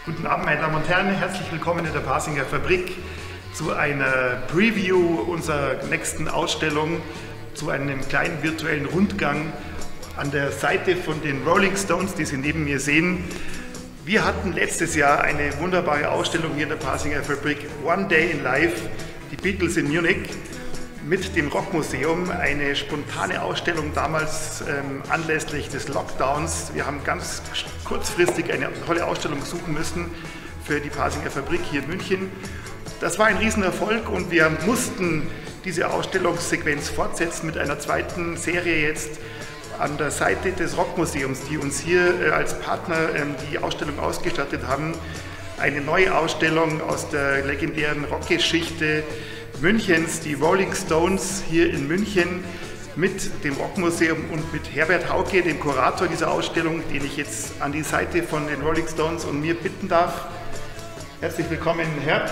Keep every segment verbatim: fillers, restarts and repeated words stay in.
Guten Abend, meine Damen und Herren, herzlich willkommen in der Pasinger Fabrik zu einer Preview unserer nächsten Ausstellung, zu einem kleinen virtuellen Rundgang an der Seite von den Rolling Stones, die Sie neben mir sehen. Wir hatten letztes Jahr eine wunderbare Ausstellung hier in der Pasinger Fabrik, One Day in Life, die Beatles in Munich, mit dem Rockmuseum, eine spontane Ausstellung damals ähm, anlässlich des Lockdowns. Wir haben ganz kurzfristig eine tolle Ausstellung suchen müssen für die Pasinger Fabrik hier in München. Das war ein Riesenerfolg und wir mussten diese Ausstellungssequenz fortsetzen mit einer zweiten Serie jetzt an der Seite des Rockmuseums, die uns hier äh, als Partner ähm, die Ausstellung ausgestattet haben. Eine neue Ausstellung aus der legendären Rockgeschichte Münchens, die Rolling Stones hier in München mit dem Rockmuseum und mit Herbert Hauke, dem Kurator dieser Ausstellung, den ich jetzt an die Seite von den Rolling Stones und mir bitten darf. Herzlich willkommen, Herr.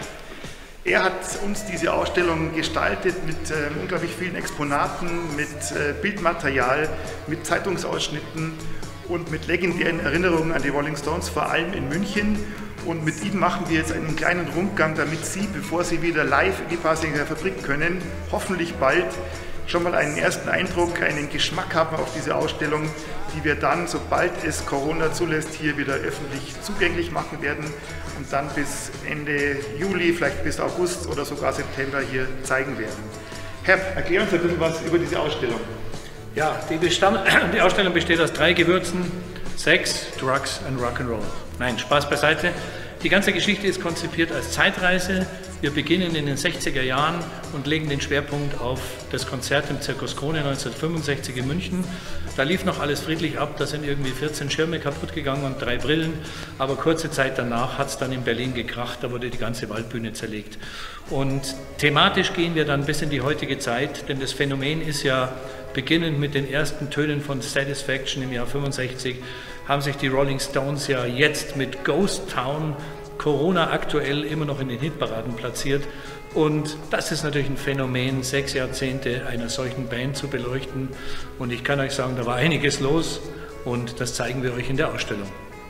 Er hat uns diese Ausstellung gestaltet mit äh, unglaublich vielen Exponaten, mit äh, Bildmaterial, mit Zeitungsausschnitten und mit legendären Erinnerungen an die Rolling Stones, vor allem in München. Und mit ihm machen wir jetzt einen kleinen Rundgang, damit Sie, bevor Sie wieder live in die Pasinger Fabrik können, hoffentlich bald schon mal einen ersten Eindruck, einen Geschmack haben auf diese Ausstellung, die wir dann, sobald es Corona zulässt, hier wieder öffentlich zugänglich machen werden und dann bis Ende Juli, vielleicht bis August oder sogar September hier zeigen werden. Herr, erklär uns ein bisschen was über diese Ausstellung. Ja, die, Bestand die Ausstellung besteht aus drei Gewürzen: Sex, Drugs und Rock'n'Roll. Nein, Spaß beiseite. Die ganze Geschichte ist konzipiert als Zeitreise. Wir beginnen in den sechziger Jahren und legen den Schwerpunkt auf das Konzert im Zirkus Krone neunzehnhundertfünfundsechzig in München. Da lief noch alles friedlich ab, da sind irgendwie vierzehn Schirme kaputt gegangen und drei Brillen. Aber kurze Zeit danach hat es dann in Berlin gekracht, da wurde die ganze Waldbühne zerlegt. Und thematisch gehen wir dann bis in die heutige Zeit, denn das Phänomen ist ja, beginnend mit den ersten Tönen von Satisfaction im Jahr fünfundsechzig, haben sich die Rolling Stones ja jetzt mit Ghost Town, Corona aktuell, immer noch in den Hitparaden platziert. Und das ist natürlich ein Phänomen, sechs Jahrzehnte einer solchen Band zu beleuchten. Und ich kann euch sagen, da war einiges los und das zeigen wir euch in der Ausstellung.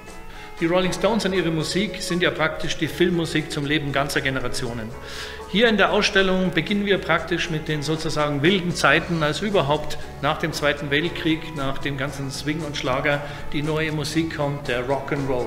Die Rolling Stones und ihre Musik sind ja praktisch die Filmmusik zum Leben ganzer Generationen. Hier in der Ausstellung beginnen wir praktisch mit den sozusagen wilden Zeiten, als überhaupt nach dem Zweiten Weltkrieg, nach dem ganzen Swing und Schlager, die neue Musik kommt, der Rock'n'Roll.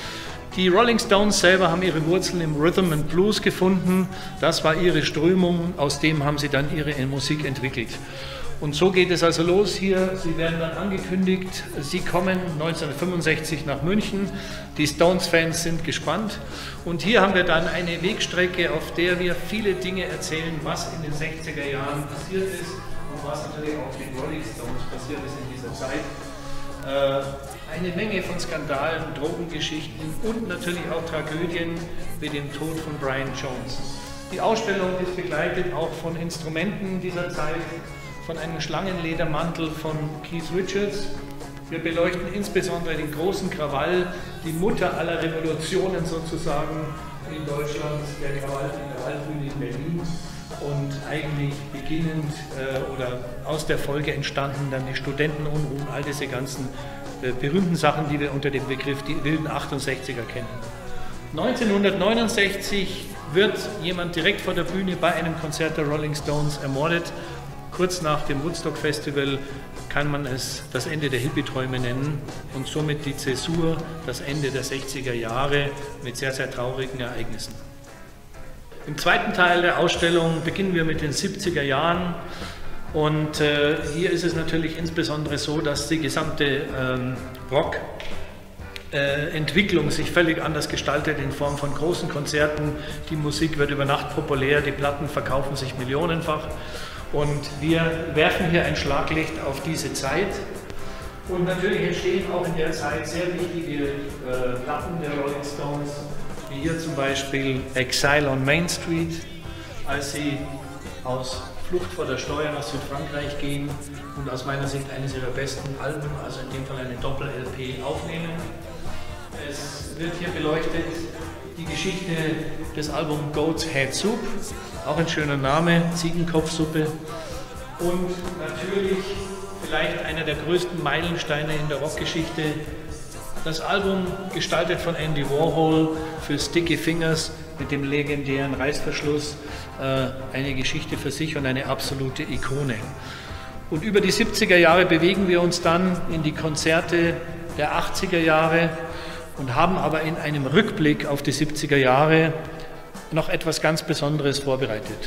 Die Rolling Stones selber haben ihre Wurzeln im Rhythm and Blues gefunden. Das war ihre Strömung, aus dem haben sie dann ihre Musik entwickelt. Und so geht es also los hier. Sie werden dann angekündigt, sie kommen neunzehnhundertfünfundsechzig nach München. Die Stones-Fans sind gespannt. Und hier haben wir dann eine Wegstrecke, auf der wir viele Dinge erzählen, was in den sechziger Jahren passiert ist und was natürlich auch den Rolling Stones passiert ist in dieser Zeit. Äh, eine Menge von Skandalen, Drogengeschichten und natürlich auch Tragödien wie dem Tod von Brian Jones. Die Ausstellung ist begleitet auch von Instrumenten dieser Zeit, von einem Schlangenledermantel von Keith Richards. Wir beleuchten insbesondere den großen Krawall, die Mutter aller Revolutionen sozusagen in Deutschland, der Krawall in der Waldbühne in Berlin. Und eigentlich beginnend äh, oder aus der Folge entstanden dann die Studentenunruhen, all diese ganzen äh, berühmten Sachen, die wir unter dem Begriff die wilden achtundsechziger kennen. neunzehnhundertneunundsechzig wird jemand direkt vor der Bühne bei einem Konzert der Rolling Stones ermordet. Kurz nach dem Woodstock Festival kann man es das Ende der Hippie-Träume nennen und somit die Zäsur, das Ende der sechziger Jahre mit sehr, sehr traurigen Ereignissen. Im zweiten Teil der Ausstellung beginnen wir mit den siebziger Jahren und äh, hier ist es natürlich insbesondere so, dass die gesamte ähm, Rock Äh, Entwicklung sich völlig anders gestaltet in Form von großen Konzerten. Die Musik wird über Nacht populär, die Platten verkaufen sich millionenfach und wir werfen hier ein Schlaglicht auf diese Zeit. Und natürlich entstehen auch in der Zeit sehr wichtige äh, Platten der Rolling Stones, wie hier zum Beispiel Exile on Main Street, als sie aus Flucht vor der Steuer nach Südfrankreich gehen und aus meiner Sicht eines ihrer besten Alben, also in dem Fall eine Doppel-L P, aufnehmen. Es wird hier beleuchtet die Geschichte des Albums Goat's Head Soup, auch ein schöner Name, Ziegenkopfsuppe. Und natürlich vielleicht einer der größten Meilensteine in der Rockgeschichte, Das Album, gestaltet von Andy Warhol für Sticky Fingers mit dem legendären Reißverschluss, äh, eine Geschichte für sich und eine absolute Ikone. Und über die siebziger Jahre bewegen wir uns dann in die Konzerte der achtziger Jahre und haben aber in einem Rückblick auf die siebziger Jahre noch etwas ganz Besonderes vorbereitet.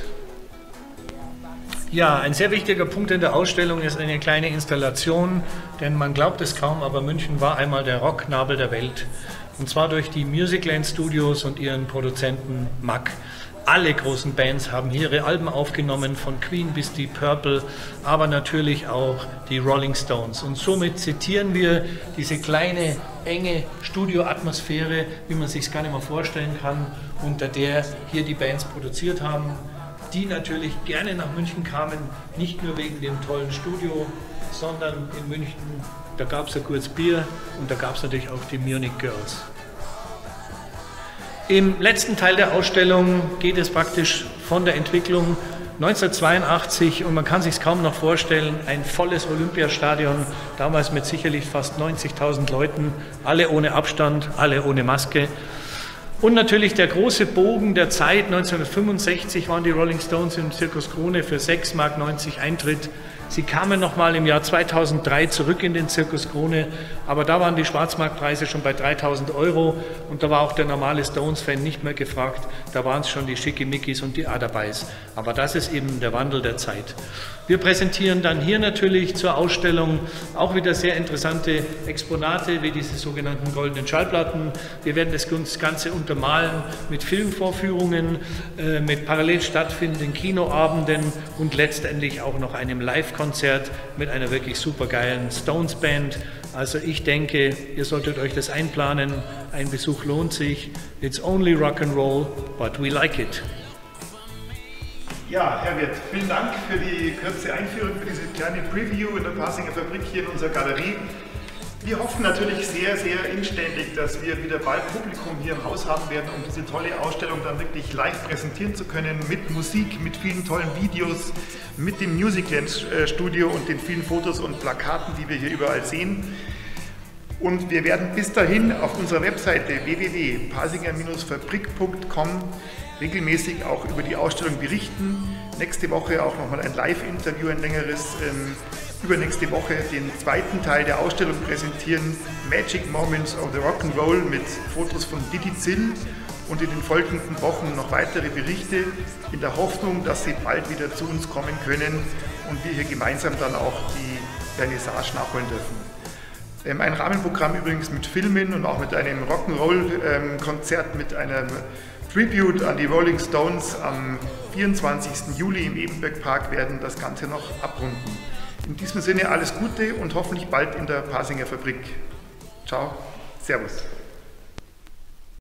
Ja, ein sehr wichtiger Punkt in der Ausstellung ist eine kleine Installation, denn man glaubt es kaum, aber München war einmal der Rocknabel der Welt. Und zwar durch die Musicland Studios und ihren Produzenten Mack. Alle großen Bands haben hier ihre Alben aufgenommen, von Queen bis die Purple, aber natürlich auch die Rolling Stones. Und somit zitieren wir diese kleine, enge Studioatmosphäre, wie man sich es gar nicht mehr vorstellen kann, unter der hier die Bands produziert haben, die natürlich gerne nach München kamen, nicht nur wegen dem tollen Studio, sondern in München, da gab es ein gutes Bier und da gab es natürlich auch die Munich Girls. Im letzten Teil der Ausstellung geht es praktisch von der Entwicklung neunzehnhundertzweiundachtzig und man kann sich es kaum noch vorstellen, ein volles Olympiastadion, damals mit sicherlich fast neunzigtausend Leuten, alle ohne Abstand, alle ohne Maske. Und natürlich der große Bogen der Zeit, neunzehnhundertfünfundsechzig waren die Rolling Stones im Zirkus Krone für sechs Mark neunzig Eintritt. Sie kamen nochmal im Jahr zweitausenddrei zurück in den Zirkus Krone, aber da waren die Schwarzmarktpreise schon bei dreitausend Euro und da war auch der normale Stones-Fan nicht mehr gefragt, da waren es schon die Schickimickis und die Adabais. Aber das ist eben der Wandel der Zeit. Wir präsentieren dann hier natürlich zur Ausstellung auch wieder sehr interessante Exponate, wie diese sogenannten goldenen Schallplatten. Wir werden das Ganze untermalen mit Filmvorführungen, äh, mit parallel stattfindenden Kinoabenden und letztendlich auch noch einem Live-Konzert mit einer wirklich supergeilen Stones-Band. Also ich denke, ihr solltet euch das einplanen. Ein Besuch lohnt sich. It's only rock and roll, but we like it. Ja, Herr Wirth, vielen Dank für die kurze Einführung, für diese kleine Preview in der Pasinger Fabrik hier in unserer Galerie. Wir hoffen natürlich sehr, sehr inständig, dass wir wieder bald Publikum hier im Haus haben werden, um diese tolle Ausstellung dann wirklich live präsentieren zu können, mit Musik, mit vielen tollen Videos, mit dem Musicland Studio und den vielen Fotos und Plakaten, die wir hier überall sehen. Und wir werden bis dahin auf unserer Webseite w w w punkt pasinger Fabrik punkt com regelmäßig auch über die Ausstellung berichten. Nächste Woche auch nochmal ein Live-Interview, ein längeres. Ähm, übernächste Woche den zweiten Teil der Ausstellung präsentieren, Magic Moments of the Rock'n'Roll mit Fotos von Didi Zill und in den folgenden Wochen noch weitere Berichte in der Hoffnung, dass Sie bald wieder zu uns kommen können und wir hier gemeinsam dann auch die Vernissage nachholen dürfen. Ähm, ein Rahmenprogramm übrigens mit Filmen und auch mit einem Rock'n'Roll-Konzert ähm, mit einem Tribute an die Rolling Stones am vierundzwanzigsten Juli im Ebenberg Park werden das Ganze noch abrunden. In diesem Sinne alles Gute und hoffentlich bald in der Pasinger Fabrik. Ciao, Servus.